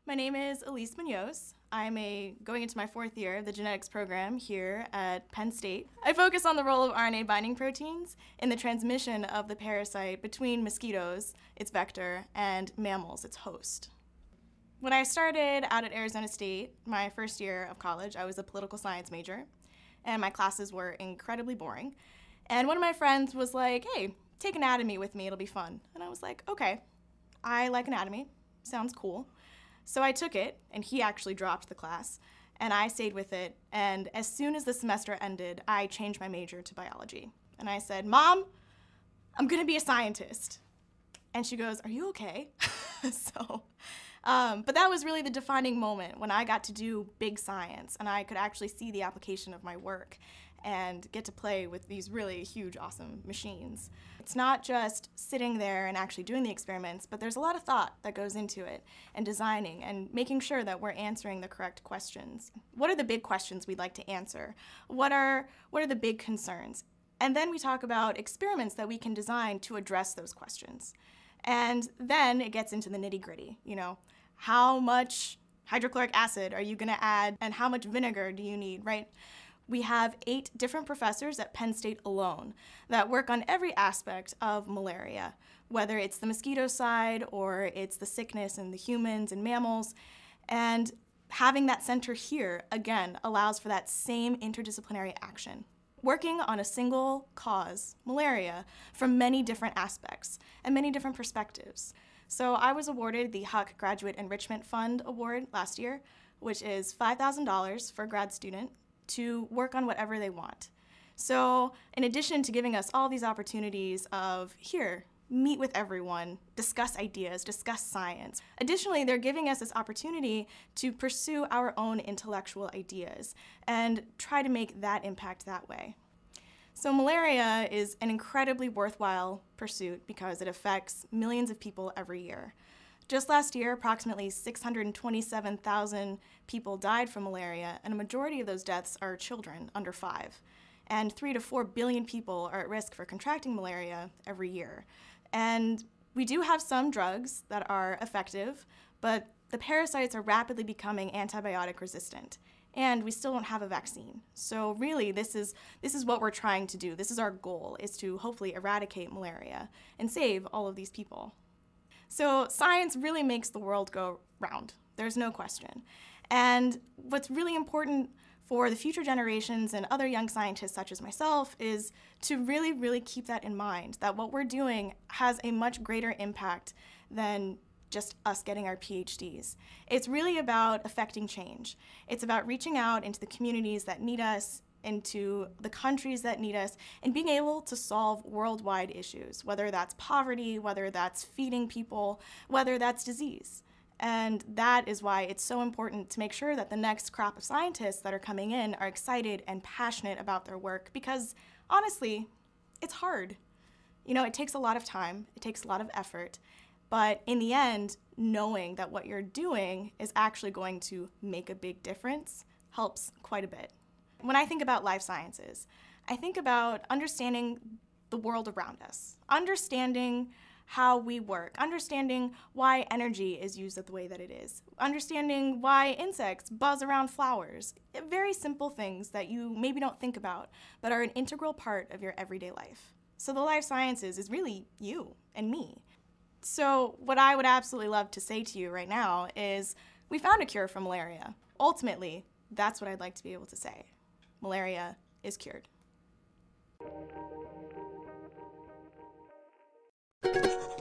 My name is Elyse Munoz. I'm going into my 4th year of the genetics program here at Penn State. I focus on the role of RNA binding proteins in the transmission of the parasite between mosquitoes, its vector, and mammals, its host. When I started out at Arizona State, my first year of college, I was a political science major, and my classes were incredibly boring. And one of my friends was like, "Hey, take anatomy with me, it'll be fun." And I was like, okay, I like anatomy, sounds cool. So I took it, and he actually dropped the class, and I stayed with it, and as soon as the semester ended, I changed my major to biology. And I said, "Mom, I'm gonna be a scientist." And she goes, "Are you okay?" But that was really the defining moment when I got to do big science, and I could actually see the application of my work and get to play with these really huge, awesome machines. It's not just sitting there and actually doing the experiments, but there's a lot of thought that goes into it, and designing, and making sure that we're answering the correct questions. What are the big questions we'd like to answer? What are the big concerns? And then we talk about experiments that we can design to address those questions. And then it gets into the nitty-gritty, how much hydrochloric acid are you gonna add, and how much vinegar do you need, right? We have 8 different professors at Penn State alone that work on every aspect of malaria, whether it's the mosquito side or it's the sickness in the humans and mammals. And having that center here, again, allows for that same interdisciplinary action. Working on a single cause, malaria, from many different aspects and many different perspectives. So I was awarded the Huck Graduate Enrichment Fund Award last year, which is $5,000 for a grad student to work on whatever they want. So in addition to giving us all these opportunities of, here, meet with everyone, discuss ideas, discuss science. Additionally, they're giving us this opportunity to pursue our own intellectual ideas and try to make that impact that way. So malaria is an incredibly worthwhile pursuit because it affects millions of people every year. Just last year, approximately 627,000 people died from malaria, and a majority of those deaths are children under 5. And 3 to 4 billion people are at risk for contracting malaria every year. And we do have some drugs that are effective, but the parasites are rapidly becoming antibiotic resistant, and we still don't have a vaccine. So really, this is what we're trying to do. This is our goal, is to hopefully eradicate malaria and save all of these people. So science really makes the world go round. There's no question. And what's really important for the future generations and other young scientists such as myself is to really, really keep that in mind, that what we're doing has a much greater impact than just us getting our PhDs. It's really about affecting change. It's about reaching out into the communities that need us, into the countries that need us, and being able to solve worldwide issues, whether that's poverty, whether that's feeding people, whether that's disease. And that is why it's so important to make sure that the next crop of scientists that are coming in are excited and passionate about their work, because honestly, it's hard. It takes a lot of time, it takes a lot of effort, but in the end, knowing that what you're doing is actually going to make a big difference helps quite a bit. When I think about life sciences, I think about understanding the world around us, understanding how we work, understanding why energy is used the way that it is, understanding why insects buzz around flowers. Very simple things that you maybe don't think about, but are an integral part of your everyday life. So the life sciences is really you and me. So what I would absolutely love to say to you right now is, we found a cure for malaria. Ultimately, that's what I'd like to be able to say. Malaria is cured.